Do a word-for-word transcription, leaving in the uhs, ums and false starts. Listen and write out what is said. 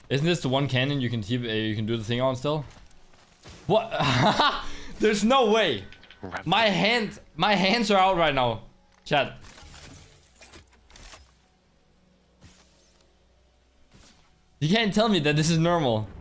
Isn't this the one cannon you can keep, uh, you can do the thing on still? What? There's no way. My hand, my hands are out right now. Chat. You can't tell me that this is normal.